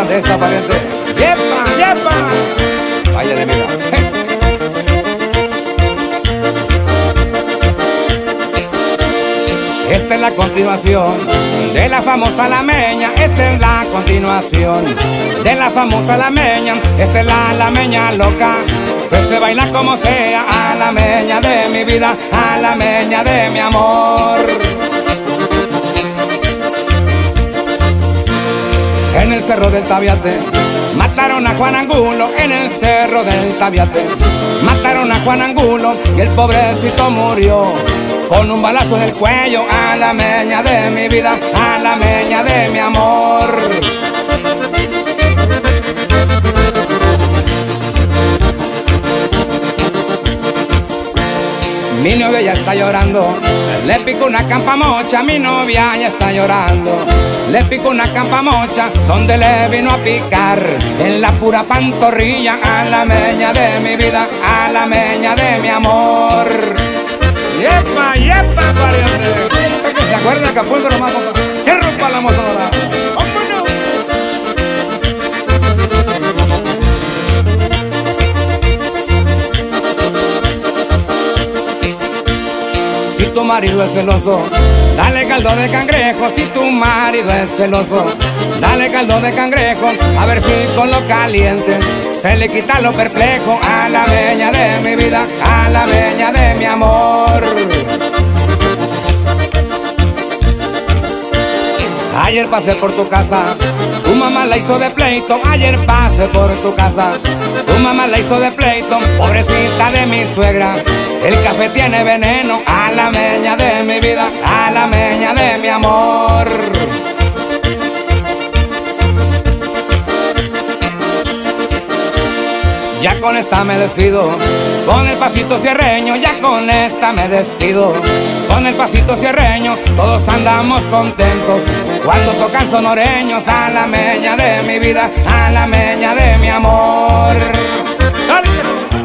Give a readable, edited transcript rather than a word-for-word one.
de esta pariente. ¡Yepa, yepa! Vaya de vida. Esta es la continuación de la famosa alameña. Esta es la continuación de la famosa alameña. Esta es la alameña loca, que se baila como sea. Alameña de mi vida, alameña de mi amor. En el cerro del Tabiate mataron a Juan Angulo. En el cerro del Tabiate mataron a Juan Angulo y el pobrecito murió con un balazo en el cuello. Alameña de mi vida, alameña de mi amor. Mi novia ya está llorando, le pico una campa mocha. Mi novia ya está llorando, le pico una campa mocha, donde le vino a picar en la pura pantorrilla. Alameña de mi vida, alameña de mi amor. ¡Yepa, yepa, pariente! ¿Que se acuerda de Acapulco nomás, papá? ¡Que rompa la motora! ¡Vámonos! Si tu marido es celoso, dale caldo de cangrejo. Si tu marido es celoso, dale caldo de cangrejo. A ver si con lo caliente se le quita lo perplejo. Alameña de mi vida, alameña de mi amor. Ayer pasé por tu casa, tu mamá la hizo de pleito. Ayer pasé por tu casa, tu mamá la hizo de pleito. Pobrecita de mi suegra, el café tiene veneno. Alameña de mi vida, alameña de mi amor. Ya con esta me despido, con el pasito cierreño. Ya con esta me despido, con el pasito cierreño. Todos andamos contentos cuando tocan sonoreños. Alameña de mi vida, alameña de mi amor. ¡Dale!